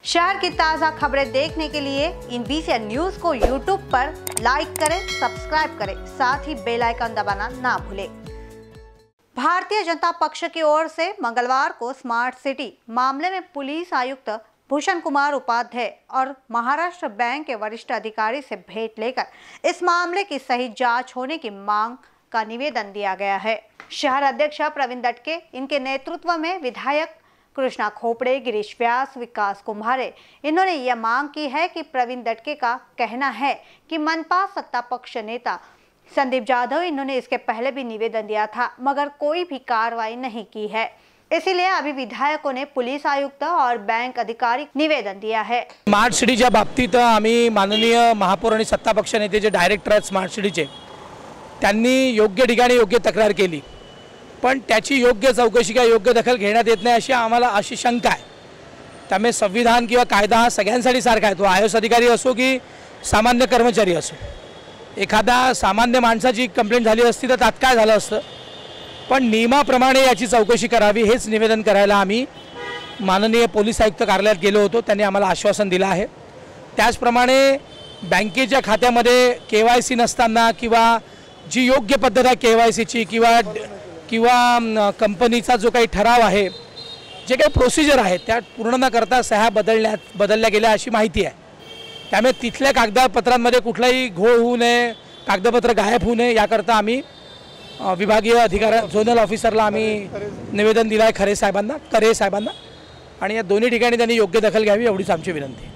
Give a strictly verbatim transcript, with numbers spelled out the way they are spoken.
शहर की ताज़ा खबरें देखने के लिए इन वीसीएन न्यूज को यूट्यूब पर लाइक करें, सब्सक्राइब करें, साथ ही बेल आइकन दबाना ना भूलें। भारतीय जनता पक्ष की ओर से मंगलवार को स्मार्ट सिटी मामले में पुलिस आयुक्त भूषण कुमार उपाध्याय और महाराष्ट्र बैंक के वरिष्ठ अधिकारी से भेंट लेकर इस मामले की सही जांच होने की मांग का निवेदन दिया गया है। शहर अध्यक्ष प्रवीण दटके, इनके नेतृत्व में विधायक कृष्णा खोपड़े, गिरीश व्यास, विकास कुम्हारे, इन्होंने यह मांग की है कि प्रवीण दटके का कहना है कि मनपा सत्ता पक्ष नेता संदीप जाधव, इन्होंने इसके पहले भी निवेदन दिया था मगर कोई भी कार्रवाई नहीं की है। इसीलिए अभी विधायकों ने पुलिस आयुक्त और बैंक अधिकारी निवेदन दिया है। स्मार्ट सिटीच्या बाबतीत आम्ही माननीय महापौर आणि सत्ता पक्ष नेते जे डायरेक्टर आहेत स्मार्ट सिटीचे, त्यांनी योग्य ठिकाणी योग्य तक्रार केली, पण त्याची योग्य चौकशी किंवा योग्य दखल घेण्यात येत नाही अशी आम्हाला अशी शंका आहे। त्यामुळे संविधान किंवा कायदा हा सगळ्यांसाठी सारखा आहे, तो आय एस अधिकारी असो की सामान्य कर्मचारी असो। एखादा सामान्य माणसाची कंप्लेंट झाली असती तर तात्काळ झालं असतं, पण नियमाप्रमाणे याची चौकशी करावी हेच निवेदन करायला आम्ही माननीय पोलीस आयुक्त कार्यालयात गेलो होतो। त्यांनी आम्हाला आश्वासन दिलं आहे। त्याचप्रमाणे बँकेच्या खात्यामध्ये केवायसी नसताना किंवा जी योग्य पद्धत आहे केवायसीची किंवा किंवा कंपनीचा जो काही ठराव आहे, जे काही प्रोसिजर आहे त्या पूर्ण न करता सह्या बदलण्यात बदलल्या गेल्या अशी माहिती आहे। त्यामुळे तिथल्या कागदपत्रांमध्ये कुठलाही घोळ होऊ नये, कागदपत्र गायब होऊ नये याकरता आम्ही विभागीय अधिकारी झोनल ऑफिसरला आम्ही निवेदन दिलं आहे, खरे साहेबांना करे साहेबांना, आणि या दोन्ही ठिकाणी त्यांनी योग्य दखल घ्यावी एवढीच आमची विनंती आहे।